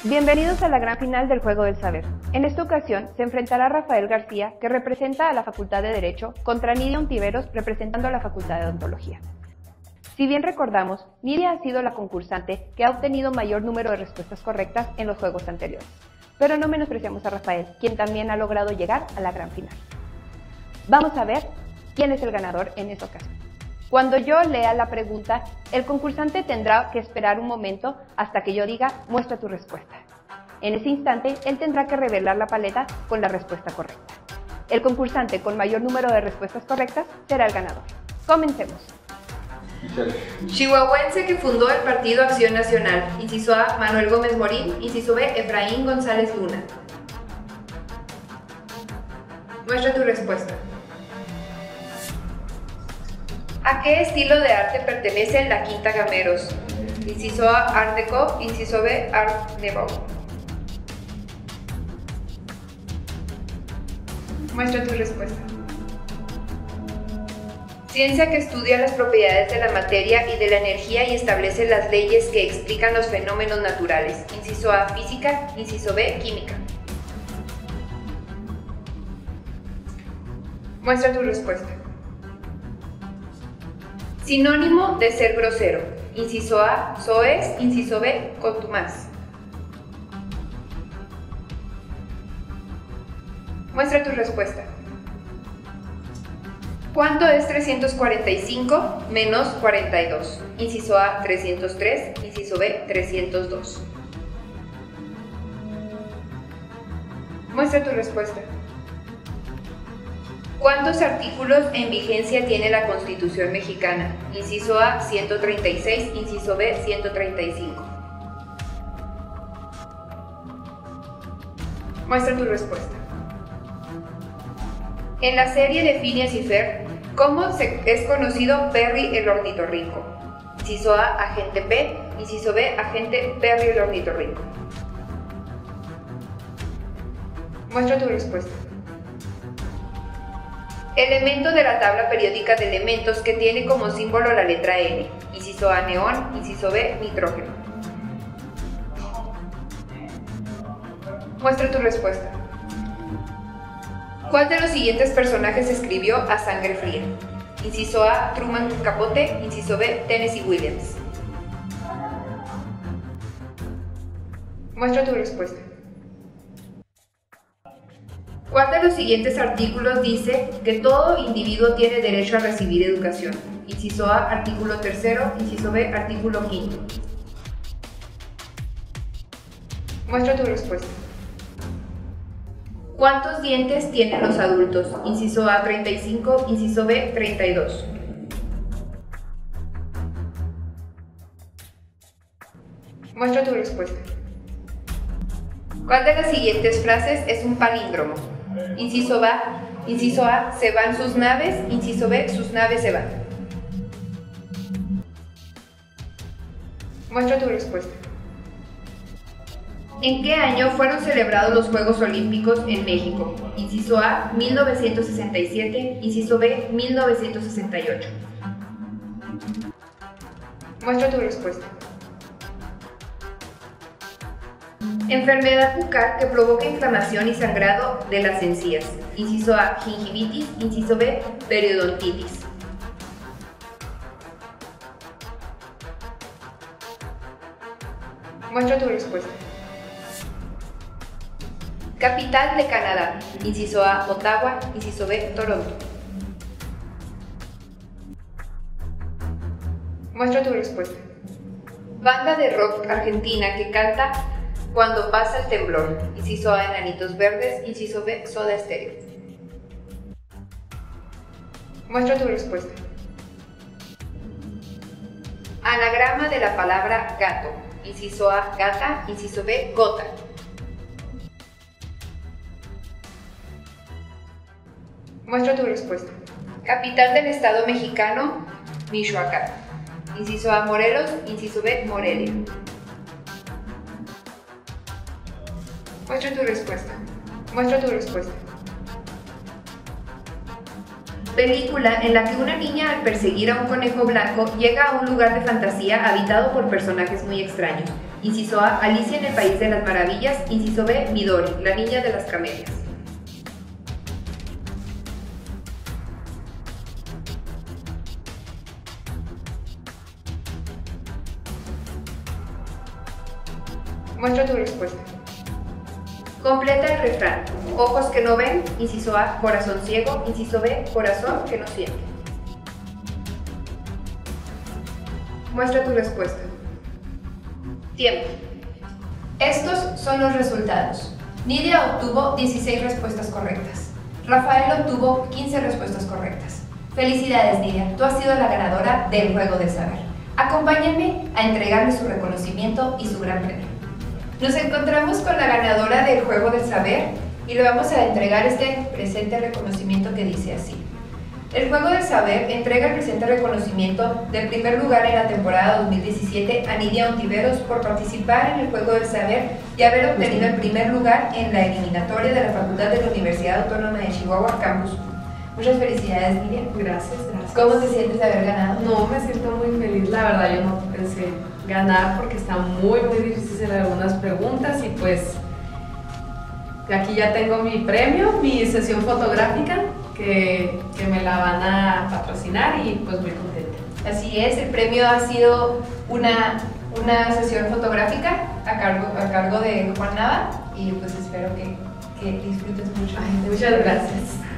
Bienvenidos a la gran final del Juego del Saber. En esta ocasión se enfrentará Rafael García, que representa a la Facultad de Derecho, contra Nidia Ontiveros, representando a la Facultad de Odontología. Si bien recordamos, Nidia ha sido la concursante que ha obtenido mayor número de respuestas correctas en los juegos anteriores. Pero no menospreciamos a Rafael, quien también ha logrado llegar a la gran final. Vamos a ver quién es el ganador en esta ocasión. Cuando yo lea la pregunta, el concursante tendrá que esperar un momento hasta que yo diga muestra tu respuesta. En ese instante, él tendrá que revelar la paleta con la respuesta correcta. El concursante con mayor número de respuestas correctas será el ganador. Comencemos. Chihuahuense que fundó el Partido Acción Nacional. Inciso A, Manuel Gómez Morín. Inciso B, Efraín González Luna. Muestra tu respuesta. ¿A qué estilo de arte pertenece la Quinta Gameros? Inciso A, Art Deco. Inciso B, Art Nouveau. Muestra tu respuesta. Ciencia que estudia las propiedades de la materia y de la energía y establece las leyes que explican los fenómenos naturales. Inciso A, física. Inciso B, química. Muestra tu respuesta. Sinónimo de ser grosero. Inciso A, soez. Inciso B, contumaz. Muestra tu respuesta. ¿Cuánto es 345 menos 42? Inciso A, 303. Inciso B, 302. Muestra tu respuesta. ¿Cuántos artículos en vigencia tiene la Constitución mexicana? Inciso A, 136. Inciso B, 135. Muestra tu respuesta. En la serie de Phineas y Ferb, ¿cómo es conocido Perry el ornitorrinco? Inciso A, agente P. Inciso B, agente Perry el ornitorrinco. Muestra tu respuesta. Elemento de la tabla periódica de elementos que tiene como símbolo la letra N. Inciso A, neón. Inciso B, nitrógeno. Muestra tu respuesta. ¿Cuál de los siguientes personajes escribió A Sangre Fría? Inciso A, Truman Capote. Inciso B, Tennessee Williams. Muestra tu respuesta. ¿Cuál de los siguientes artículos dice que todo individuo tiene derecho a recibir educación? Inciso A, artículo 3. Inciso B, artículo 5. Muestra tu respuesta. ¿Cuántos dientes tienen los adultos? Inciso A, 35. Inciso B, 32. Muestra tu respuesta. ¿Cuál de las siguientes frases es un palíndromo? Inciso A, se van sus naves. Inciso B, sus naves se van. Muestra tu respuesta. ¿En qué año fueron celebrados los Juegos Olímpicos en México? Inciso A, 1967. Inciso B, 1968. Muestra tu respuesta. Enfermedad bucal que provoca inflamación y sangrado de las encías. Inciso A, gingivitis. Inciso B, periodontitis. Muestra tu respuesta. Capital de Canadá. Inciso A, Ottawa. Inciso B, Toronto. Muestra tu respuesta. Banda de rock argentina que canta Cuando pasa el temblor. Inciso A, Enanitos Verdes. Inciso B, Soda Stereo. Muestra tu respuesta. Anagrama de la palabra gato. Inciso A, gata. Inciso B, gota. Muestra tu respuesta. Capital del estado mexicano, Michoacán. Inciso A, Morelos. Inciso B, Morelia. Muestra tu respuesta. Muestra tu respuesta. Película en la que una niña al perseguir a un conejo blanco llega a un lugar de fantasía habitado por personajes muy extraños. Inciso A, Alicia en el País de las Maravillas. Inciso B, Midori, la niña de las camelias. Muestra tu respuesta. Completa el refrán. Ojos que no ven. Inciso A, corazón ciego. Inciso B, corazón que no siente. Muestra tu respuesta. Tiempo. Estos son los resultados. Nidia obtuvo 16 respuestas correctas. Rafael obtuvo 15 respuestas correctas. Felicidades, Nidia, tú has sido la ganadora del Juego del Saber. Acompáñenme a entregarle su reconocimiento y su gran premio. Nos encontramos con la ganadora del Juego del Saber y le vamos a entregar este presente reconocimiento que dice así. El Juego del Saber entrega el presente reconocimiento del primer lugar en la temporada 2017 a Nidia Ontiveros por participar en el Juego del Saber y haber obtenido el primer lugar en la eliminatoria de la Facultad de la Universidad Autónoma de Chihuahua Campus. Muchas felicidades, Nidia. Gracias, gracias. ¿Cómo te sientes de haber ganado? No, me siento muy feliz, la verdad, yo no pensé ganar porque están muy difíciles algunas preguntas y pues aquí ya tengo mi premio, mi sesión fotográfica que me la van a patrocinar y pues muy contenta. Así es, el premio ha sido una sesión fotográfica a cargo de Juan Nava y pues espero que disfrutes mucho. Ay, muchas gracias.